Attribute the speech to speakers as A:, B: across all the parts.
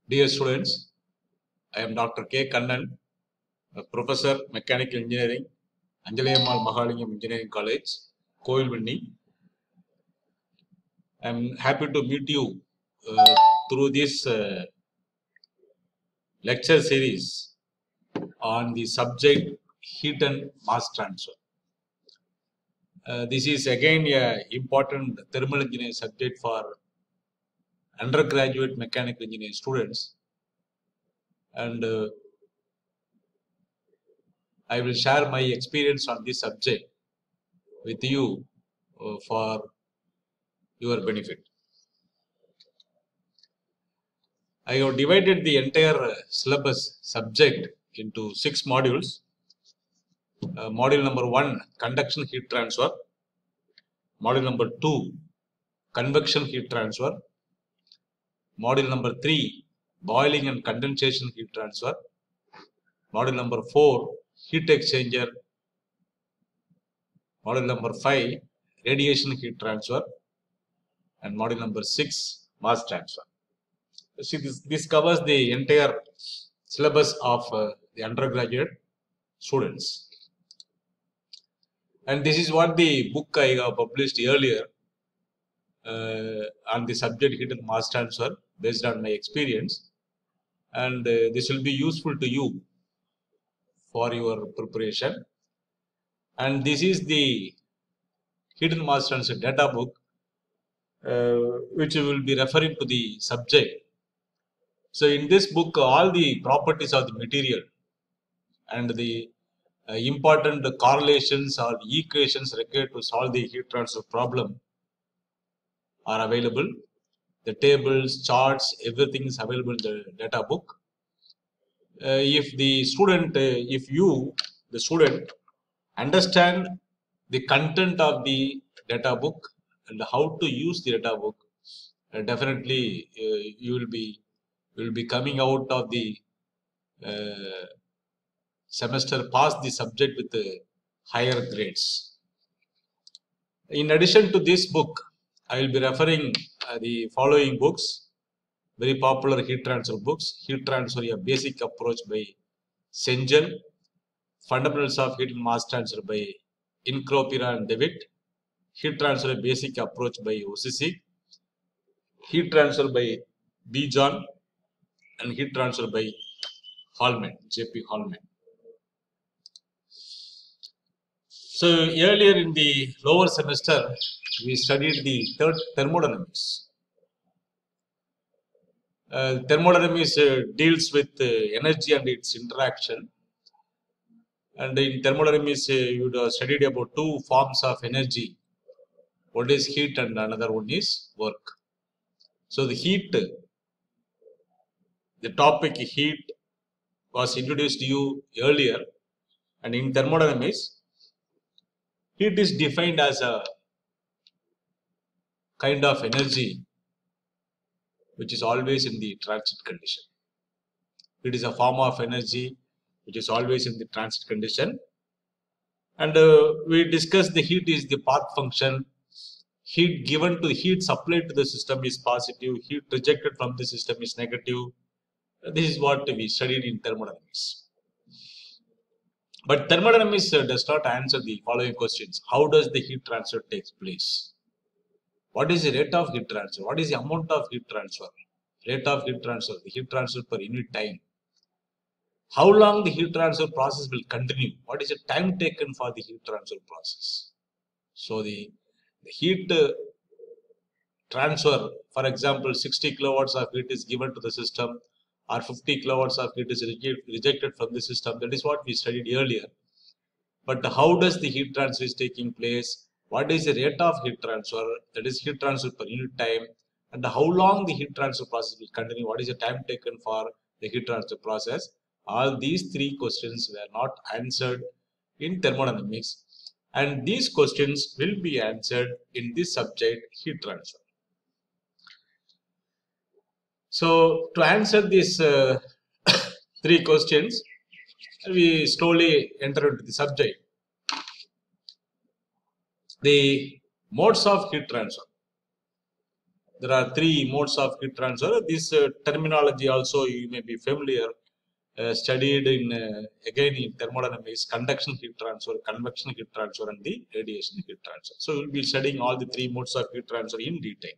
A: Dear students, I am Dr. K. Kannan, a Professor Mechanical Engineering, Anjalayammal Mahalingam Engineering College, Koilvinni. I am happy to meet you through this lecture series on the subject heat and mass transfer. This is again an important thermal engineering subject for undergraduate mechanical engineering students, and I will share my experience on this subject with you for your benefit. I have divided the entire syllabus subject into 6 modules. Module number 1, conduction heat transfer. Module number 2, convection heat transfer. Module number 3, boiling and condensation heat transfer. Module number 4, heat exchanger. Module number 5, radiation heat transfer. And module number 6, mass transfer. See, this covers the entire syllabus of the undergraduate students. And this is what the book I have published earlier on the subject heat and mass transfer based on my experience. And this will be useful to you for your preparation. And this is the heat and mass transfer data book, which will be referring to the subject. So in this book, all the properties of the material and the important correlations or equations required to solve the heat transfer problem are available. The tables, charts, everything is available in the data book. If the student, the student, understand the content of the data book and how to use the data book, definitely you will be coming out of the semester past the subject with higher grades. In addition to this book, I will be referring the following books, very popular heat transfer books. Heat transfer, a basic approach by Sengel. Fundamentals of heat and mass transfer by Incropira and Dewitt. Heat transfer, a basic approach by Osisi. Heat transfer by B. John. And heat transfer by Hallman, J.P. Hallman. So earlier in the lower semester, we studied the third thermodynamics. Thermodynamics deals with energy and its interaction. And in thermodynamics, you would have studied about 2 forms of energy. One is heat and another one is work. So the heat, the topic heat was introduced to you earlier. And in thermodynamics, heat is defined as a kind of energy which is always in the transit condition. It is a form of energy which is always in the transit condition. And we discussed the heat is the path function. Heat given to heat supplied to the system is positive. Heat rejected from the system is negative. This is what we studied in thermodynamics. But thermodynamics does not answer the following questions. How does the heat transfer takes place? What is the rate of heat transfer? What is the amount of heat transfer? Rate of heat transfer, the heat transfer per unit time. How long the heat transfer process will continue? What is the time taken for the heat transfer process? So the heat transfer, for example, 60 kilowatts of heat is given to the system or 50 kilowatts of heat is rejected from the system. That is what we studied earlier. But how does the heat transfer is taking place? What is the rate of heat transfer? That is heat transfer per unit time. And how long the heat transfer process will continue? What is the time taken for the heat transfer process? All these 3 questions were not answered in thermodynamics. And these questions will be answered in this subject, heat transfer. So to answer these 3 questions, we slowly enter into the subject. The modes of heat transfer. there are three modes of heat transfer. This terminology also you may be familiar, studied in again in thermodynamics: conduction heat transfer, convection heat transfer, and the radiation heat transfer. So we'll be studying all the three modes of heat transfer in detail.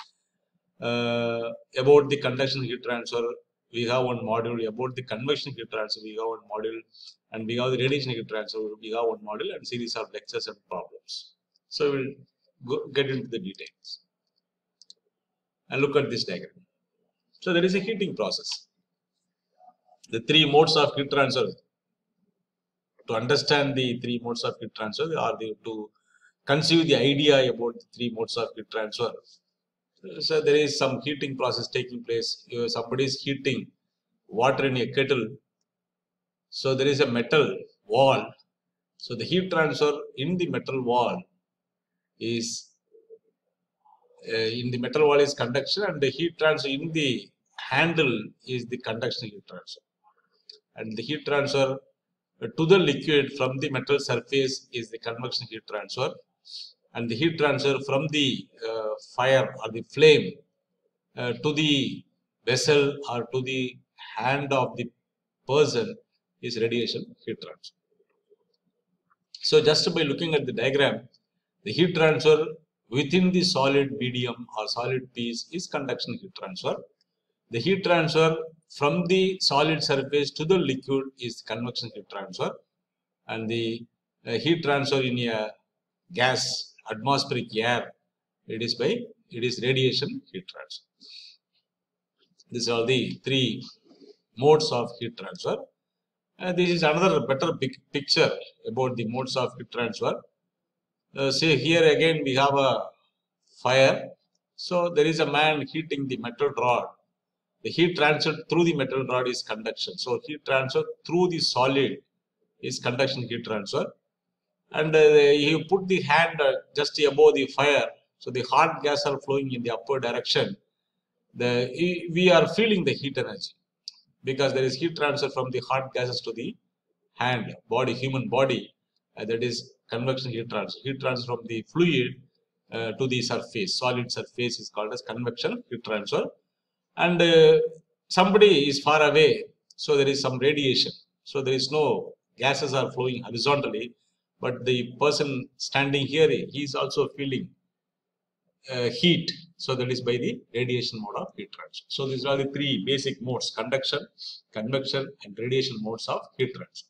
A: About the conduction heat transfer, we have one module. About the convection heat transfer, we have one module, and we have the radiation heat transfer, we have one module, and series of lectures and problems. So we'll get into the details and look at this diagram. So there is a heating process. The three modes of heat transfer. To understand the three modes of heat transfer, to conceive the idea about the three modes of heat transfer. So there is some heating process taking place. Somebody is heating water in a kettle. So there is a metal wall. So the heat transfer in the metal wall is conduction, and the heat transfer in the handle is the conduction heat transfer. And the heat transfer to the liquid from the metal surface is the convection heat transfer, and the heat transfer from the fire or the flame to the vessel or to the hand of the person is radiation heat transfer. So just by looking at the diagram, the heat transfer within the solid medium or solid piece is conduction heat transfer. The heat transfer from the solid surface to the liquid is convection heat transfer, and the heat transfer in a gas, atmospheric air, it is radiation heat transfer. These are the three modes of heat transfer. This is another better big picture about the modes of heat transfer. Say here again we have a fire. So there is a man heating the metal rod. The heat transfer through the metal rod is conduction. So heat transfer through the solid is conduction heat transfer. And you put the hand just above the fire. So the hot gas are flowing in the upward direction. We are feeling the heat energy, because there is heat transfer from the hot gases to the hand, body, human body. That is convection heat transfer. Heat transfer from the fluid to the surface, solid surface, is called as convection heat transfer. And somebody is far away, so there is some radiation. So there is no gases are flowing horizontally, but the person standing here, he is also feeling heat. So that is by the radiation mode of heat transfer. So these are the three basic modes: conduction, convection, and radiation modes of heat transfer.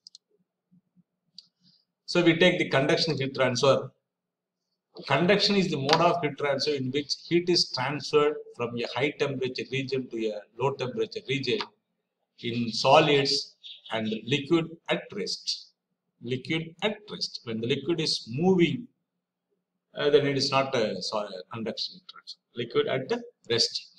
A: So we take the conduction heat transfer. Conduction is the mode of heat transfer in which heat is transferred from a high temperature region to a low temperature region in solids and liquid at rest. Liquid at rest. When the liquid is moving, then it is not a conduction heat transfer. Liquid at rest.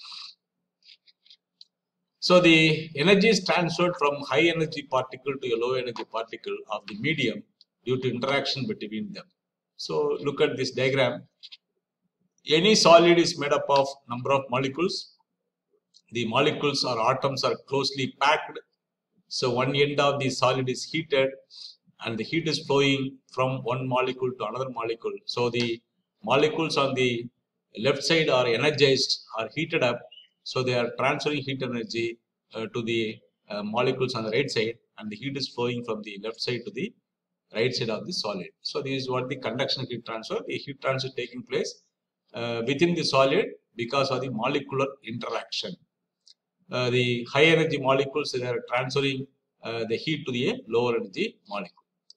A: So the energy is transferred from high energy particle to a low energy particle of the medium due to interaction between them. So look at this diagram. Any solid is made up of number of molecules. The molecules or atoms are closely packed. So one end of the solid is heated, and the heat is flowing from one molecule to another molecule. So the molecules on the left side are energized, are heated up. So they are transferring heat energy to the molecules on the right side, and the heat is flowing from the left side to the right side of the solid. So this is what the conduction heat transfer. The heat transfer taking place within the solid because of the molecular interaction. The high energy molecules, they are transferring the heat to the lower energy molecule.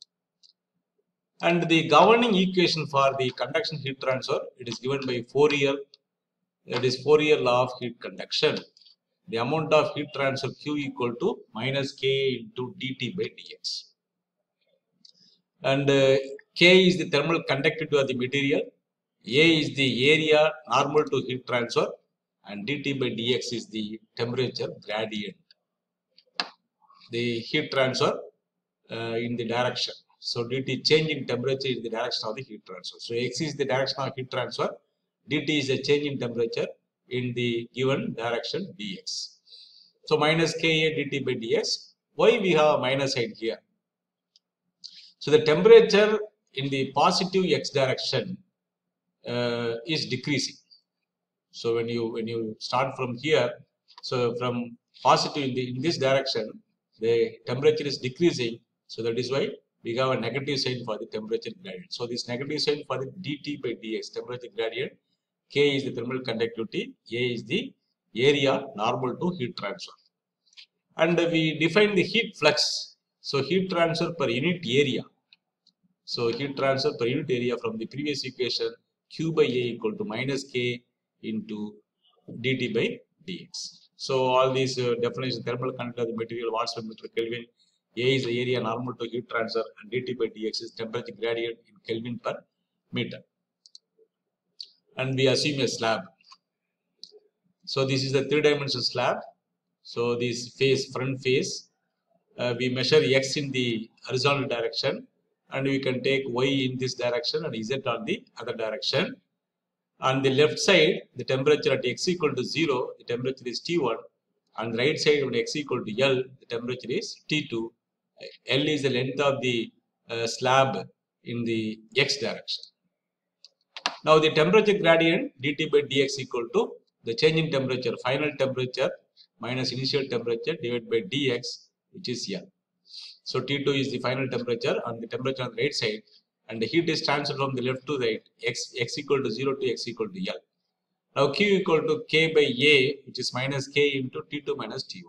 A: And the governing equation for the conduction heat transfer, it is given by Fourier. That is Fourier law of heat conduction. The amount of heat transfer Q equal to minus K into dt by dx. And K is the thermal conductivity of the material. A is the area normal to heat transfer, and dt by dx is the temperature gradient. The heat transfer in the direction. So dt change in temperature is the direction of the heat transfer. So x is the direction of heat transfer. Dt is the change in temperature in the given direction dx. So minus Ka dt by dx. Why we have a minus sign here? So the temperature in the positive x direction is decreasing. So when you start from here, so from positive in this direction, the temperature is decreasing. So that is why we have a negative sign for the temperature gradient. So this negative sign for the dt by dx, temperature gradient, K is the thermal conductivity, A is the area normal to heat transfer. And we define the heat flux. So heat transfer per unit area. So heat transfer per unit area from the previous equation, Q by A equal to minus K into dt by dx. So all these definitions, thermal conductivity of the material, watts per meter Kelvin, A is the area normal to heat transfer, and dt by dx is temperature gradient in Kelvin per meter. And we assume a slab. So this is the 3-dimensional slab. So this face, front face, we measure x in the horizontal direction, and we can take y in this direction and z on the other direction. On the left side, the temperature at x equal to 0, the temperature is T1. On the right side, when x equal to L, the temperature is T2. L is the length of the slab in the x direction. Now the temperature gradient dt by dx equal to the change in temperature, final temperature minus initial temperature divided by dx, which is L. So T2 is the final temperature on the temperature on the right side, and the heat is transferred from the left to right, x equal to 0 to x equal to L. Now Q equal to K by A, which is minus K into T2 minus T1.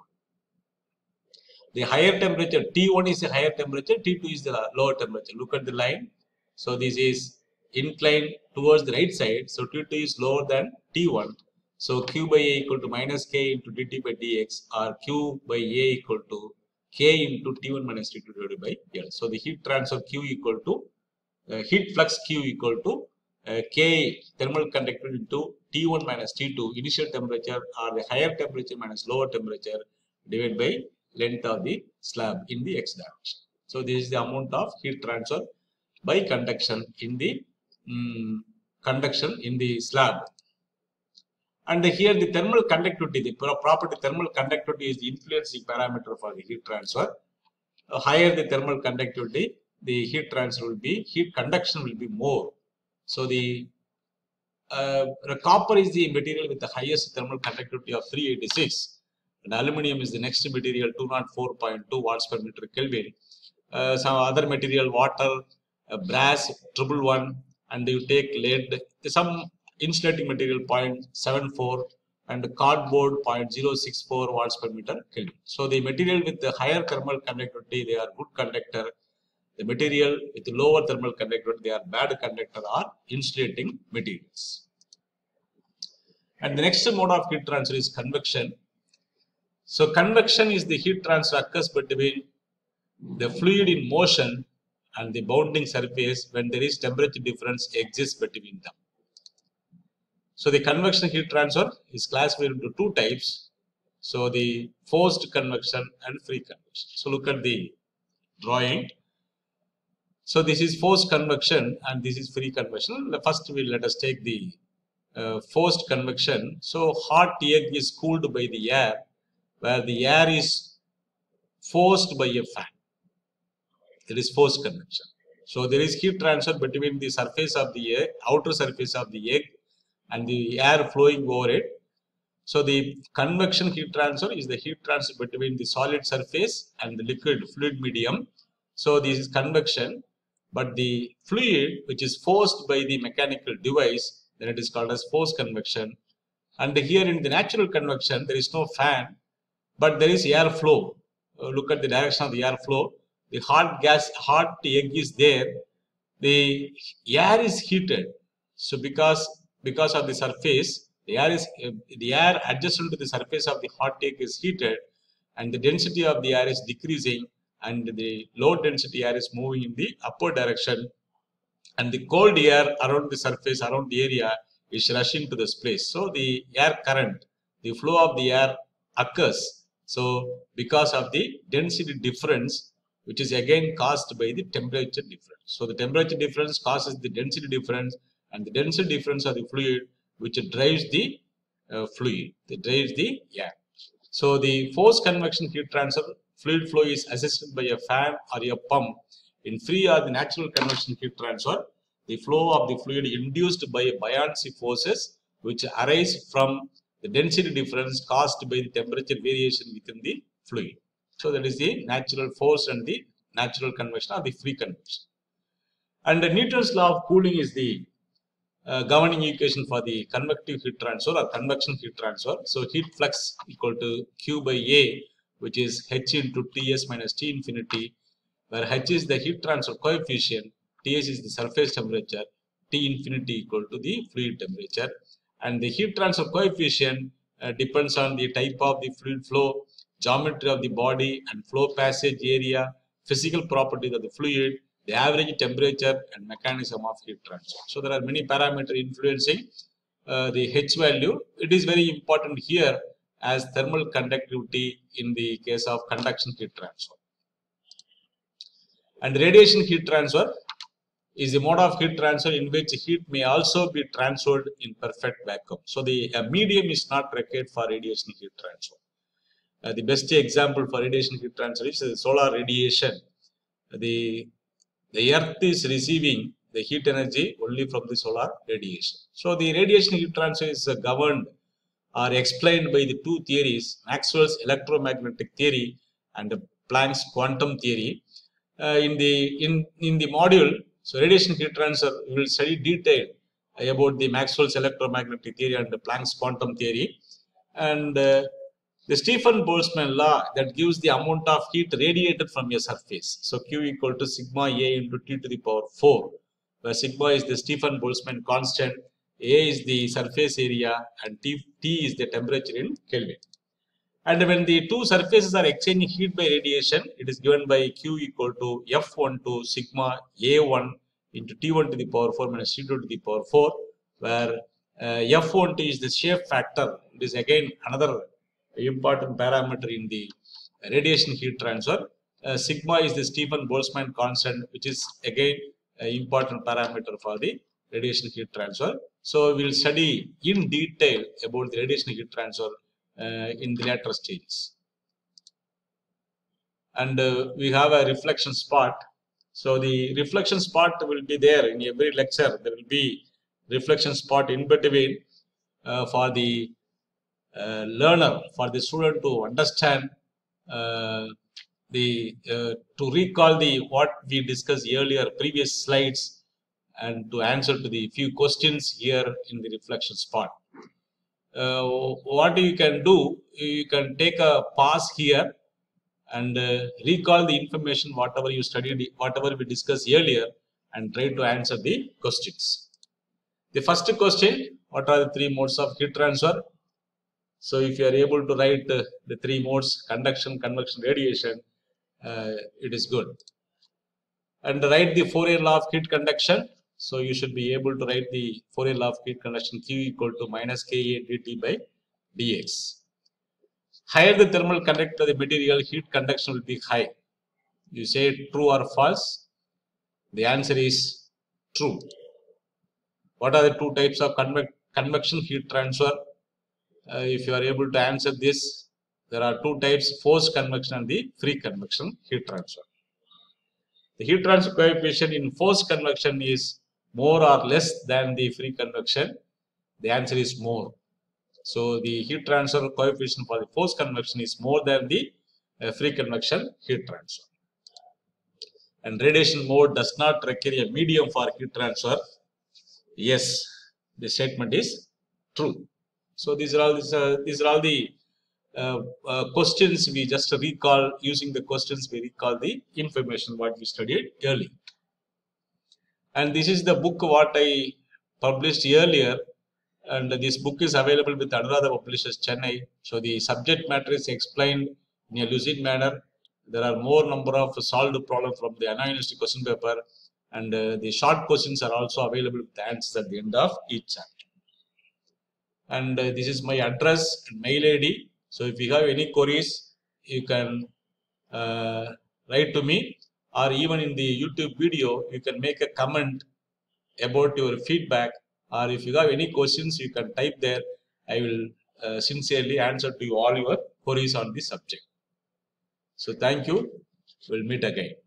A: The higher temperature, T1 is the higher temperature, T2 is the lower temperature. Look at the line. So this is inclined towards the right side. So T2 is lower than T1. So Q by A equal to minus K into dt by dx, or Q by A equal to K into T1 minus T2 divided by L. So the heat transfer Q equal to heat flux Q equal to K thermal conductivity into T1 minus T2, initial temperature, or the higher temperature minus lower temperature, divided by length of the slab in the x direction. So this is the amount of heat transfer by conduction in the slab. And here the thermal conductivity, the property thermal conductivity is the influencing parameter for the heat transfer. Higher the thermal conductivity, the heat transfer will be, heat conduction will be more. So the copper is the material with the highest thermal conductivity of 386, and aluminum is the next material, 204.2 watts per meter Kelvin. Some other material, water, brass, 111, and you take lead, some insulating material 0.74, and cardboard 0.064 watts per meter Kelvin. So the material with the higher thermal conductivity, they are good conductor. The material with lower thermal conductivity, they are bad conductor or insulating materials. And the next mode of heat transfer is convection. So convection is the heat transfer occurs between the fluid in motion and the bounding surface when there is temperature difference exists between them. So the convection heat transfer is classified into two types. So the forced convection and free convection. So look at the drawing. So this is forced convection and this is free convection. First, let us take the forced convection. So hot egg is cooled by the air, where the air is forced by a fan. It is forced convection. So there is heat transfer between the surface of the egg, outer surface of the egg, and the air flowing over it. So the convection heat transfer is the heat transfer between the solid surface and the liquid fluid medium. So this is convection, but the fluid which is forced by the mechanical device, then it is called as forced convection. And here in the natural convection, there is no fan, but there is air flow. Look at the direction of the air flow. The hot egg is there. The air is heated. So because of the surface, the air adjacent to the surface of the hot egg is heated, and the density of the air is decreasing, and the low density air is moving in the upward direction, and the cold air around the surface, around the area, is rushing to this place. So the air current, the flow of the air occurs. So because of the density difference, which is again caused by the temperature difference. So the temperature difference causes the density difference, and the density difference of the fluid which drives the fluid, that drives the air. So the forced convection heat transfer, fluid flow is assisted by a fan or a pump. In free or the natural convection heat transfer, the flow of the fluid induced by buoyancy forces which arise from the density difference caused by the temperature variation within the fluid. So that is the natural force and the natural convection or the free convection. And Newton's law of cooling is the governing equation for the convective heat transfer or convection heat transfer. So heat flux equal to Q by A, which is H into Ts minus T infinity, where H is the heat transfer coefficient, Ts is the surface temperature, T infinity equal to the fluid temperature. And the heat transfer coefficient depends on the type of the fluid flow, geometry of the body and flow passage area, physical properties of the fluid, the average temperature and mechanism of heat transfer. So there are many parameters influencing the H value. It is very important here as thermal conductivity in the case of conduction heat transfer. And radiation heat transfer is a mode of heat transfer in which heat may also be transferred in perfect vacuum. So the medium is not required for radiation heat transfer. The best example for radiation heat transfer is solar radiation. The earth is receiving the heat energy only from the solar radiation. So the radiation heat transfer is governed or explained by the two theories, Maxwell's electromagnetic theory and Planck's quantum theory. In the module, so radiation heat transfer, we will study detail about the Maxwell's electromagnetic theory and the Planck's quantum theory, and the Stephen Boltzmann law that gives the amount of heat radiated from a surface. So Q equal to sigma A into T to the power 4, where sigma is the Stephen Boltzmann constant, A is the surface area, and T is the temperature in Kelvin. And when the two surfaces are exchanging heat by radiation, it is given by Q equal to F12 sigma A1 into T1 to the power 4 minus T2 to the power 4, where F12 is the shape factor. It is again another important parameter in the radiation heat transfer. Sigma is the Stephen Boltzmann constant, which is again an important parameter for the radiation heat transfer. So we will study in detail about the radiation heat transfer in the later stages. And we have a reflection spot. So the reflection spot will be there in every lecture. There will be reflection spot in between for the learner, for the student to understand to recall what we discussed earlier, previous slides, and to answer to the few questions here in the reflection spot. What you can do, you can take a pause here and recall the information, whatever you studied, whatever we discussed earlier, and try to answer the questions. The first question, what are the three modes of heat transfer? So if you are able to write the three modes, conduction, convection, radiation, it is good. And write the Fourier law of heat conduction. So you should be able to write the Fourier law of heat conduction, Q equal to minus Ka dt by dx. Higher the thermal conductivity of the material, heat conduction will be high. You say true or false? The answer is true. What are the two types of convection heat transfer? If you are able to answer this, there are two types, forced convection and the free convection heat transfer. The heat transfer coefficient in forced convection is more or less than the free convection. The answer is more. So the heat transfer coefficient for the forced convection is more than the free convection heat transfer. And radiation mode does not require a medium for heat transfer. Yes, the statement is true. So these are all the questions we just recall. Using the questions, we recall the information what we studied earlier. And this is the book what I published earlier, and this book is available with Anuradha Publishers, Chennai. So the subject matter is explained in a lucid manner. There are more number of solved problems from the Anna University question paper, and the short questions are also available with the answers at the end of each chapter. And this is my address and mail ID. So if you have any queries, you can write to me, or even in the YouTube video, you can make a comment about your feedback, or if you have any questions, you can type there. I will sincerely answer to you all your queries on this subject. So thank you. We'll meet again.